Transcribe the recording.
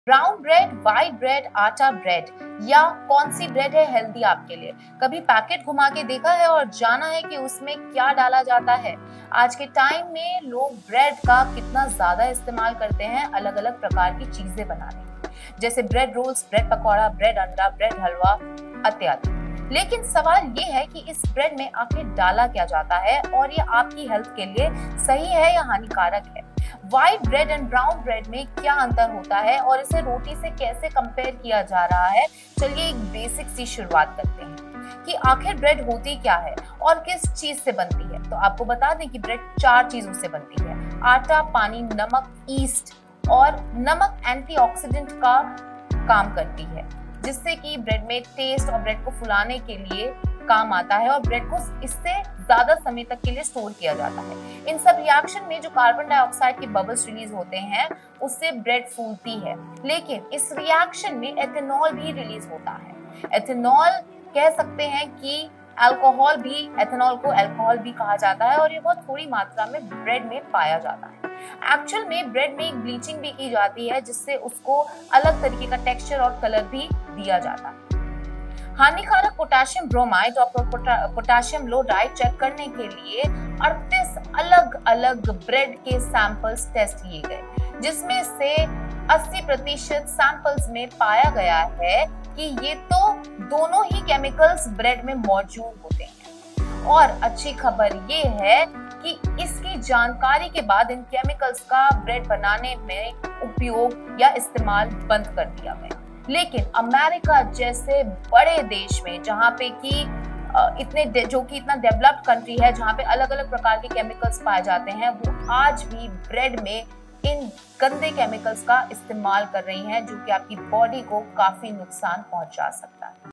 Brown bread, white bread, आटा bread या कौन सी ब्रेड है हेल्दी आपके लिए? कभी पैकेट घुमा के देखा है और जाना है कि उसमें क्या डाला जाता है? आज के टाइम में लोग ब्रेड का कितना ज्यादा इस्तेमाल करते हैं अलग अलग प्रकार की चीजें बनाने में, जैसे bread rolls, bread pakora, bread अंडा, ब्रेड हलवा इत्यादि। लेकिन सवाल ये है कि इस ब्रेड में आखिर डाला क्या जाता है और ये आपकी हेल्थ के लिए सही है या हानिकारक है? White bread and brown bread में क्या अंतर होता है और इसे रोटी से कैसे कंपेयर किया जा रहा है? चलिए एक बेसिक सी शुरुआत करते हैं कि आखिर ब्रेड होती क्या है और किस चीज से बनती है। तो आपको बता दें कि ब्रेड 4 चीजों से बनती है: आटा, पानी, नमक, ईस्ट। और नमक एंटीऑक्सीडेंट का काम करती है, जिससे कि ब्रेड में टेस्ट और ब्रेड को फुलाने के लिए काम आता है और ब्रेड को इससे ज्यादा समय तक के लिए स्टोर किया जाता है। इन सब रिएक्शन में जो कार्बन डाइऑक्साइड के बबल्स रिलीज होते हैं, उससे ब्रेड फूलती है। लेकिन इस रिएक्शन में एथेनॉल भी रिलीज होता है। एथेनॉल कह सकते हैं कि अल्कोहल भी, एथेनॉल को अल्कोहल भी कहा जाता है और ये बहुत थोड़ी मात्रा में ब्रेड में पाया जाता है। एक्चुअल में ब्रेड में एक ब्लीचिंग भी की जाती है, जिससे उसको अलग तरीके का टेक्सचर और कलर भी दिया जाता है। हानिकारक पोटेशियम ब्रोमाइड और पोटेशियम क्लोराइड चेक करने के लिए 38 अलग अलग ब्रेड के सैंपल्स टेस्ट किए गए, जिसमें से 80% सैंपल्स में पाया गया है कि ये तो दोनों ही केमिकल्स ब्रेड में मौजूद होते हैं। और अच्छी खबर ये है कि इसकी जानकारी के बाद इन केमिकल्स का ब्रेड बनाने में उपयोग या इस्तेमाल बंद कर दिया गया। लेकिन अमेरिका जैसे बड़े देश में, जहाँ पे कि इतना डेवलप्ड कंट्री है, जहाँ पे अलग अलग प्रकार के केमिकल्स पाए जाते हैं, वो आज भी ब्रेड में इन गंदे केमिकल्स का इस्तेमाल कर रही हैं, जो कि आपकी बॉडी को काफी नुकसान पहुंचा सकता है।